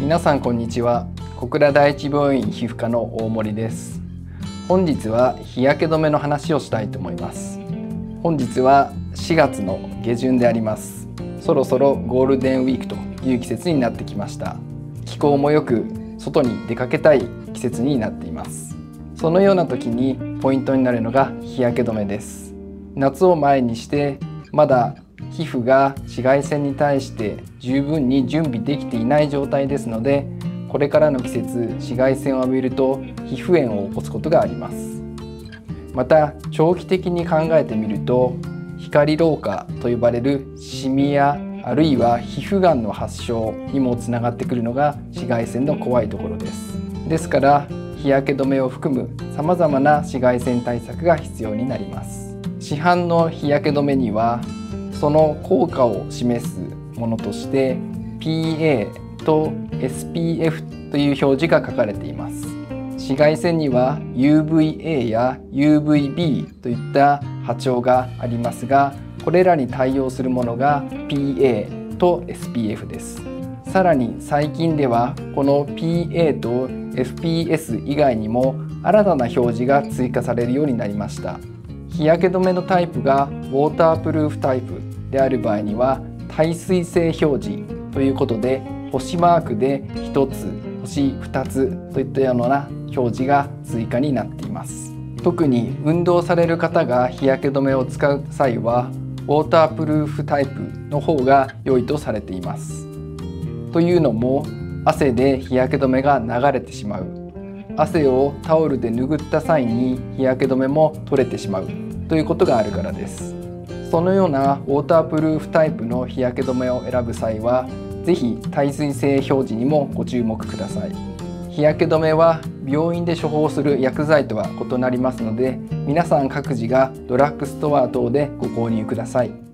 皆さんこんにちは。小倉第一病院皮膚科の大森です。本日は日焼け止めの話をしたいと思います。本日は4月の下旬であります。そろそろゴールデンウィークという季節になってきました。気候もよく外に出かけたい季節になっています。そのような時にポイントになるのが日焼け止めです。夏を前にしてまだ皮膚が紫外線に対して十分に準備できていない状態ですので、これからの季節紫外線を浴びると皮膚炎を起こすことがあります。また長期的に考えてみると、光老化と呼ばれるシミやあるいは皮膚がんの発症にもつながってくるのが紫外線の怖いところです。ですから日焼け止めを含むさまざまな紫外線対策が必要になります。市販の日焼け止めにはその効果を示すものとして PA と SPF という表示が書かれています。紫外線には UVA や UVB といった波長がありますが、これらに対応するものが PA と SPF です。さらに最近ではこの PA と FPS 以外にも新たな表示が追加されるようになりました。日焼け止めのタイプがウォータープルーフタイプである場合には耐水性表示ということで、星マークで1つ、星2つといったような表示が追加になっています。特に運動される方が日焼け止めを使う際はウォータープルーフタイプの方が良いとされています。というのも、汗で日焼け止めが流れてしまう、汗をタオルで拭った際に日焼け止めも取れてしまうということがあるからです。そのようなウォータープルーフタイプの日焼け止めを選ぶ際は、ぜひ耐水性表示にもご注目ください。日焼け止めは病院で処方する薬剤とは異なりますので、皆さん各自がドラッグストア等でご購入ください。